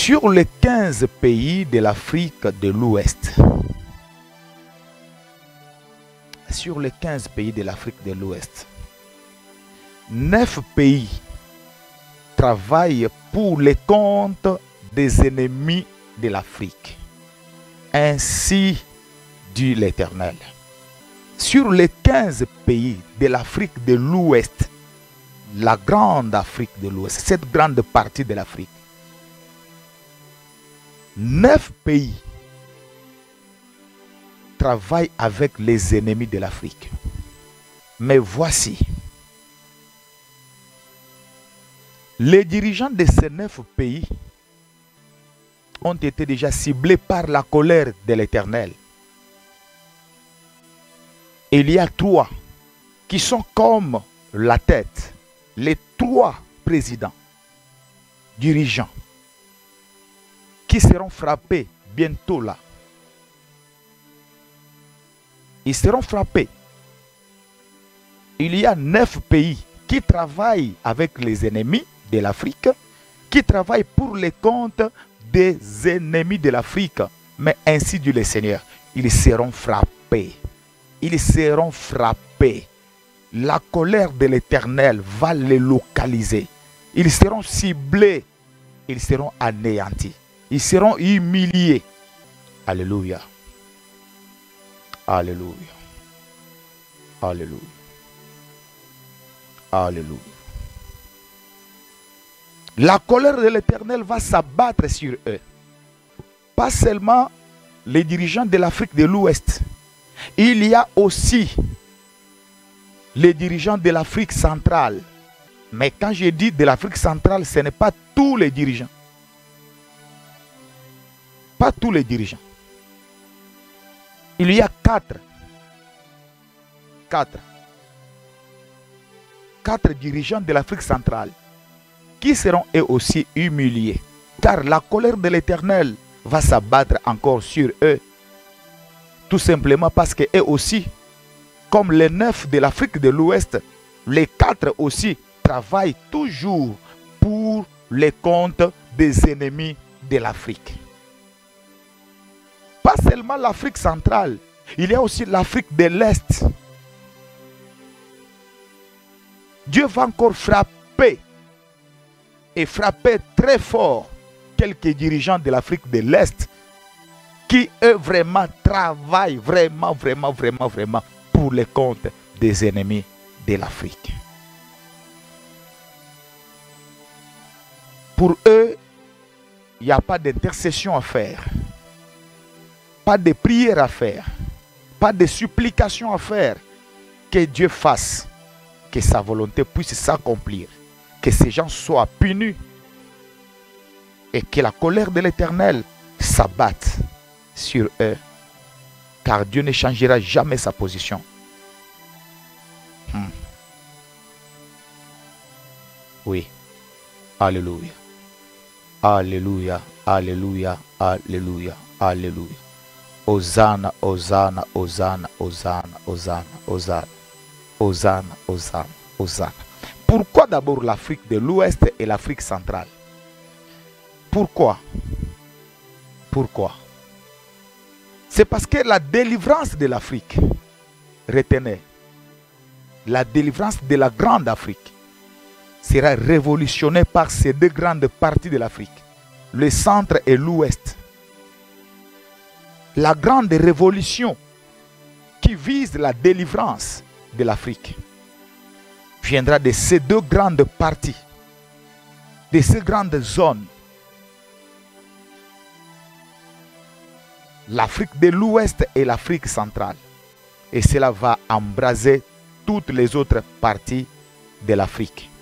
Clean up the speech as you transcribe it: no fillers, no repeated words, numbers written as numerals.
Sur les 15 pays de l'Afrique de l'Ouest, sur les 15 pays de l'Afrique de l'Ouest, 9 pays travaillent pour les comptes des ennemis de l'Afrique. Ainsi dit l'Éternel. Sur les 15 pays de l'Afrique de l'Ouest, la grande Afrique de l'Ouest, cette grande partie de l'Afrique, 9 pays travaillent avec les ennemis de l'Afrique. Mais voici, les dirigeants de ces 9 pays ont été déjà ciblés par la colère de l'Éternel. Il y a 3 qui sont comme la tête, les 3 présidents, dirigeants, qui seront frappés bientôt là. Ils seront frappés. Il y a 9 pays qui travaillent avec les ennemis de l'Afrique, qui travaillent pour les comptes des ennemis de l'Afrique. Mais ainsi dit le Seigneur, ils seront frappés. Ils seront frappés. La colère de l'Éternel va les localiser. Ils seront ciblés. Ils seront anéantis. Ils seront humiliés. Alléluia. Alléluia. Alléluia. Alléluia. La colère de l'Éternel va s'abattre sur eux. Pas seulement les dirigeants de l'Afrique de l'Ouest. Il y a aussi les dirigeants de l'Afrique centrale. Mais quand je dis de l'Afrique centrale, ce n'est pas tous les dirigeants. Pas tous les dirigeants. Il y a 4 dirigeants de l'Afrique centrale qui seront eux aussi humiliés. Car la colère de l'Éternel va s'abattre encore sur eux. Tout simplement parce que eux aussi, comme les 9 de l'Afrique de l'Ouest, les 4 aussi travaillent toujours pour les comptes des ennemis de l'Afrique. Pas seulement l'Afrique centrale, il y a aussi l'Afrique de l'Est. Dieu va encore frapper, et frapper très fort, quelques dirigeants de l'Afrique de l'Est qui eux vraiment travaillent vraiment pour les comptes des ennemis de l'Afrique. Pour eux, il n'y a pas d'intercession à faire, pas de prière à faire, pas de supplication à faire. Que Dieu fasse, que sa volonté puisse s'accomplir, que ces gens soient punis et que la colère de l'Éternel s'abatte sur eux, car Dieu ne changera jamais sa position. Oui. Alléluia. Alléluia. Alléluia. Alléluia. Alléluia. Hosanna, Hosanna, Hosanna, Hosanna, Hosanna, Hosanna. Hosanna, Hosanna, Hosanna. Pourquoi d'abord l'Afrique de l'Ouest et l'Afrique centrale? Pourquoi? Pourquoi? C'est parce que la délivrance de l'Afrique, retenez, la délivrance de la grande Afrique sera révolutionnée par ces 2 grandes parties de l'Afrique, le centre et l'Ouest. La grande révolution qui vise la délivrance de l'Afrique viendra de ces 2 grandes parties, de ces grandes zones. L'Afrique de l'Ouest et l'Afrique centrale. Et cela va embraser toutes les autres parties de l'Afrique.